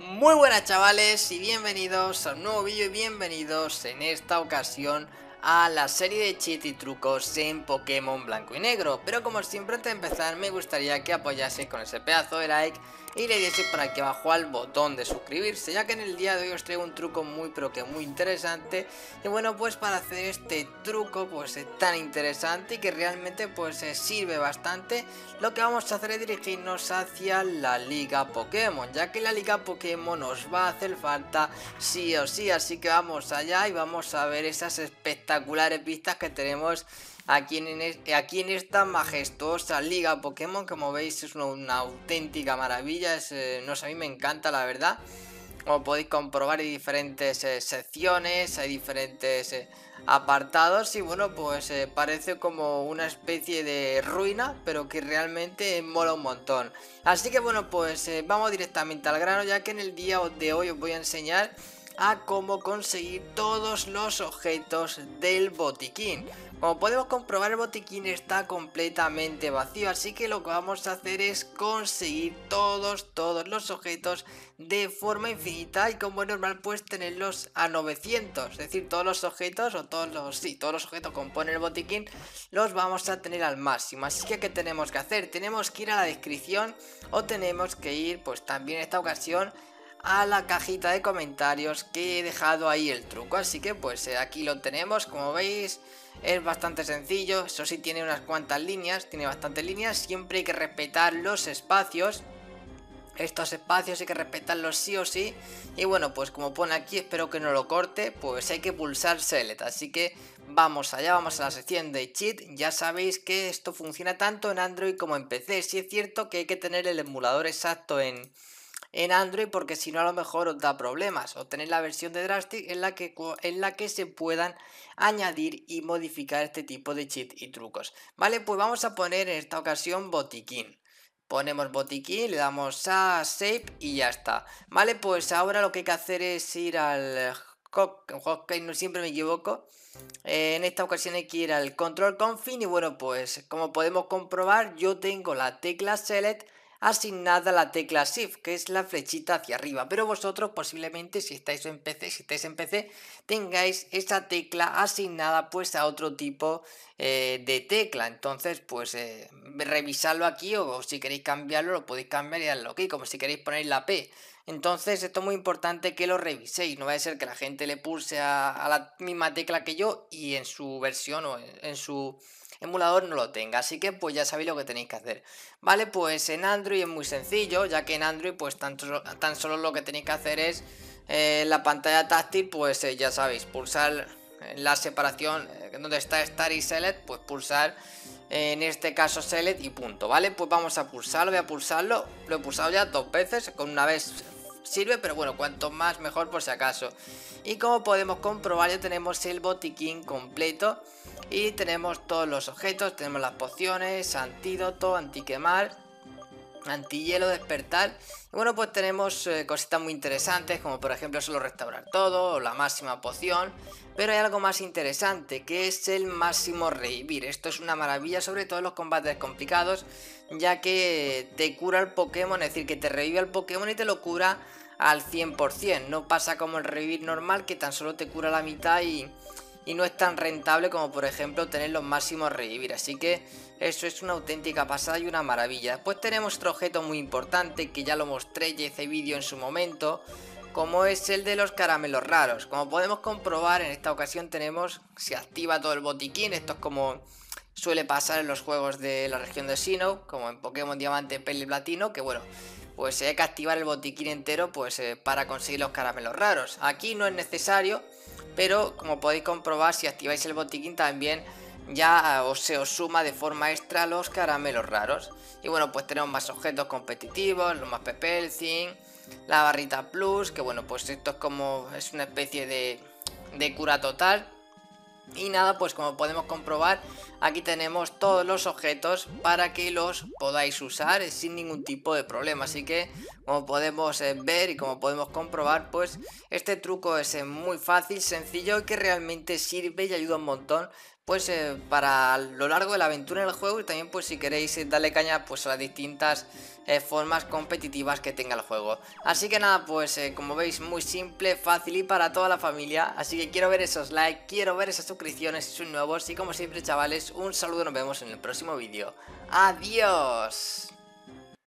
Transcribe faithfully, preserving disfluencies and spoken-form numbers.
Muy buenas chavales y bienvenidos a un nuevo vídeo y bienvenidos en esta ocasión a la serie de cheats y trucos en Pokémon Blanco y Negro. Pero como siempre, antes de empezar me gustaría que apoyaseis con ese pedazo de like y le dieseis por aquí abajo al botón de suscribirse, ya que en el día de hoy os traigo un truco muy pero que muy interesante. Y bueno, pues para hacer este truco pues es tan interesante y que realmente pues eh, sirve bastante, lo que vamos a hacer es dirigirnos hacia la Liga Pokémon, ya que la Liga Pokémon nos va a hacer falta sí o sí. Así que vamos allá y vamos a ver esas espectaculares vistas que tenemos aquí en, aquí en esta majestuosa Liga Pokémon. Como veis, es una, una auténtica maravilla. Es, eh, no sé, a mí me encanta, la verdad. Como podéis comprobar, hay diferentes eh, secciones, hay diferentes eh, apartados y bueno, pues eh, parece como una especie de ruina, pero que realmente mola un montón. Así que bueno, pues eh, vamos directamente al grano, ya que en el día de hoy os voy a enseñar a cómo conseguir todos los objetos del botiquín. Como podemos comprobar, el botiquín está completamente vacío, así que lo que vamos a hacer es conseguir todos, todos los objetos de forma infinita y como es normal pues tenerlos a novecientos, es decir, todos los objetos o todos los, sí, todos los objetos que componen el botiquín los vamos a tener al máximo. Así que ¿qué tenemos que hacer? Tenemos que ir a la descripción o tenemos que ir pues también en esta ocasión a la cajita de comentarios que he dejado ahí el truco. Así que pues eh, aquí lo tenemos, como veis. Es bastante sencillo, eso sí tiene unas cuantas líneas, tiene bastantes líneas, siempre hay que respetar los espacios. Estos espacios hay que respetarlos sí o sí. Y bueno, pues como pone aquí, espero que no lo corte, pues hay que pulsar Select. Así que vamos allá, vamos a la sección de cheat. Ya sabéis que esto funciona tanto en Android como en P C. Sí es cierto que hay que tener el emulador exacto en... en Android, porque si no a lo mejor os da problemas, o tenéis la versión de Drastic en la que, en la que se puedan añadir y modificar este tipo de cheat y trucos. Vale, pues vamos a poner en esta ocasión botiquín. Ponemos botiquín, le damos a save y ya está. Vale, pues ahora lo que hay que hacer es ir al Hotkey, no siempre me equivoco. Eh, en esta ocasión hay que ir al control config y bueno, pues como podemos comprobar, yo tengo la tecla select asignada a la tecla shift, que es la flechita hacia arriba, pero vosotros posiblemente si estáis en P C, si estáis en P C, tengáis esa tecla asignada pues a otro tipo eh, de tecla. Entonces pues eh, revisarlo aquí, o, o si queréis cambiarlo lo podéis cambiar y darlo aquí, como si queréis poner la P. Entonces esto es muy importante que lo reviséis, no vaya a ser que la gente le pulse a, a la misma tecla que yo y en su versión o en, en su emulador no lo tenga. Así que pues ya sabéis lo que tenéis que hacer. Vale, pues en Android es muy sencillo, ya que en Android pues tan, tan solo lo que tenéis que hacer es eh, la pantalla táctil, pues eh, ya sabéis, pulsar la separación eh, donde está Start y Select, pues pulsar eh, en este caso Select y punto. Vale, pues vamos a pulsarlo, voy a pulsarlo, lo he pulsado ya dos veces, con una vez sirve, pero bueno, cuanto más mejor por si acaso. Y como podemos comprobar, ya tenemos el botiquín completo y tenemos todos los objetos, tenemos las pociones, antídoto, antiquemar, antihielo, despertar. Y bueno, pues tenemos eh, cositas muy interesantes, como por ejemplo solo restaurar todo, o la máxima poción. Pero hay algo más interesante, que es el máximo revivir. Esto es una maravilla, sobre todo en los combates complicados, ya que te cura el Pokémon, es decir, que te revive el Pokémon y te lo cura al cien por cien. No pasa como el revivir normal, que tan solo te cura la mitad y... y no es tan rentable como por ejemplo tener los máximos revivir. Así que eso es una auténtica pasada y una maravilla. Después tenemos otro objeto muy importante que ya lo mostré y hice vídeo en su momento, como es el de los caramelos raros. Como podemos comprobar, en esta ocasión tenemos, se activa todo el botiquín. Esto es como suele pasar en los juegos de la región de Sinnoh, como en Pokémon Diamante, Perla y Platino, que bueno, pues hay que activar el botiquín entero pues eh, para conseguir los caramelos raros. Aquí no es necesario, pero como podéis comprobar, si activáis el botiquín también ya os se os suma de forma extra los caramelos raros. Y bueno, pues tenemos más objetos competitivos, los más Pepelcin, la barrita plus, que bueno, pues esto es como, es una especie de, de cura total. Y nada, pues como podemos comprobar, aquí tenemos todos los objetos para que los podáis usar sin ningún tipo de problema. Así que como podemos eh, ver y como podemos comprobar, pues este truco es eh, muy fácil, sencillo y que realmente sirve y ayuda un montón pues eh, para lo largo de la aventura en el juego, y también pues si queréis eh, darle caña pues a las distintas eh, formas competitivas que tenga el juego. Así que nada, pues eh, como veis, muy simple, fácil y para toda la familia. Así que quiero ver esos likes, quiero ver esas suscripciones si son nuevos, y como siempre chavales, un saludo, nos vemos en el próximo vídeo. ¡Adiós!